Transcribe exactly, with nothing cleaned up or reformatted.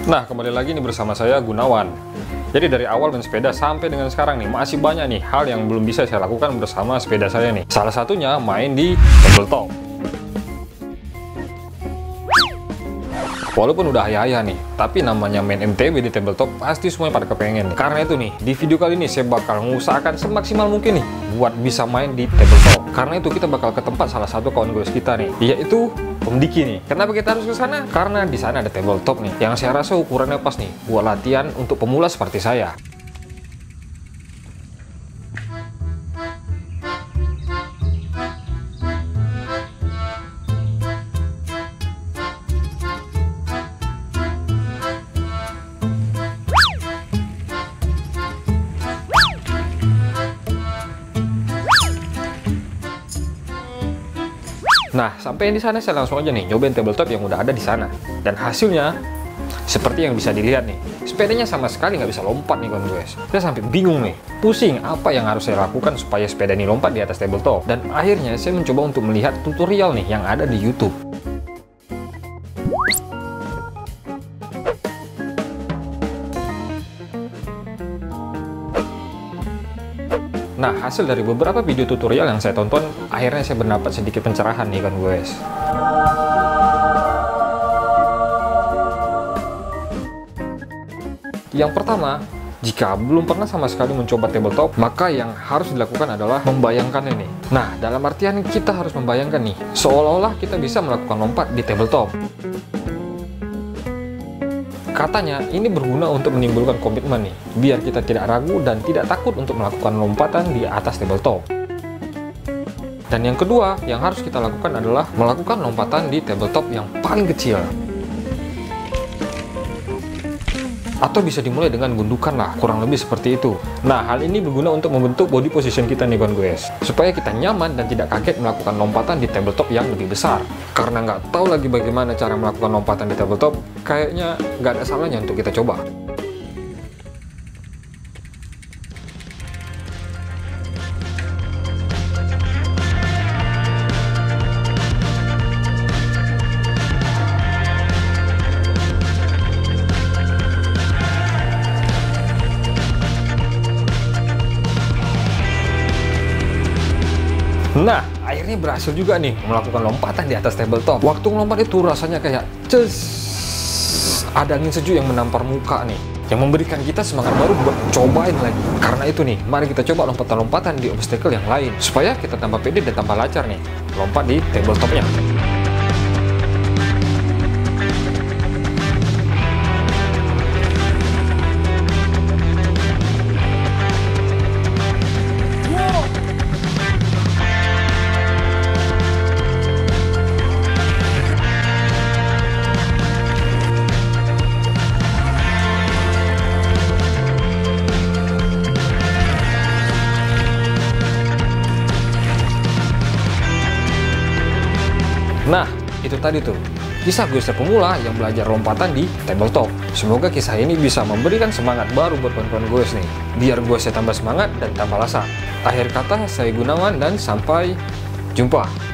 Nah, kembali lagi nih bersama saya Gunawan. Jadi dari awal main sepeda sampai dengan sekarang nih, masih banyak nih hal yang belum bisa saya lakukan bersama sepeda saya nih. Salah satunya main di tabletop. Walaupun udah ayah-ayah nih, tapi namanya main M T B di tabletop pasti semuanya pada kepengen nih. Karena itu nih, di video kali ini saya bakal mengusahakan semaksimal mungkin nih buat bisa main di tabletop. Karena itu kita bakal ke tempat salah satu kawan gue kita nih, yaitu Om Diki nih. Kenapa kita harus ke sana? Karena di sana ada tabletop nih, yang saya rasa ukurannya pas nih buat latihan untuk pemula seperti saya. Nah, sampai di sana saya langsung aja nih nyobain tabletop yang udah ada di sana. Dan hasilnya seperti yang bisa dilihat nih. Sepedanya sama sekali nggak bisa lompat nih kawan guys. Saya sampai bingung nih, pusing apa yang harus saya lakukan supaya sepeda ini lompat di atas tabletop. Dan akhirnya saya mencoba untuk melihat tutorial nih yang ada di YouTube. Nah, hasil dari beberapa video tutorial yang saya tonton, akhirnya saya mendapat sedikit pencerahan nih kan guys. Yang pertama, jika belum pernah sama sekali mencoba tabletop, maka yang harus dilakukan adalah membayangkan ini. Nah, dalam artian kita harus membayangkan nih, seolah-olah kita bisa melakukan lompat di tabletop. Katanya ini berguna untuk menimbulkan komitmen nih, biar kita tidak ragu dan tidak takut untuk melakukan lompatan di atas tabletop. Dan yang kedua yang harus kita lakukan adalah melakukan lompatan di tabletop yang paling kecil. Atau bisa dimulai dengan gundukan lah, kurang lebih seperti itu. Nah, hal ini berguna untuk membentuk body position kita nih kawan guys, supaya kita nyaman dan tidak kaget melakukan lompatan di tabletop yang lebih besar. Karena nggak tahu lagi bagaimana cara melakukan lompatan di tabletop, kayaknya nggak ada salahnya untuk kita coba. Nah, akhirnya berhasil juga nih melakukan lompatan di atas tabletop. Waktu ngelompat itu rasanya kayak ces, ada angin sejuk yang menampar muka nih, yang memberikan kita semangat baru buat cobain lagi. Karena itu nih, mari kita coba lompatan-lompatan di obstacle yang lain, supaya kita tambah pede dan tambah lancar nih lompat di tabletopnya. Nah, itu tadi tuh kisah gue pemula yang belajar lompatan di tabletop. Semoga kisah ini bisa memberikan semangat baru buat kawan-kawan gue nih, biar gue tambah semangat dan tambah rasa. Akhir kata, saya Gunawan dan sampai jumpa.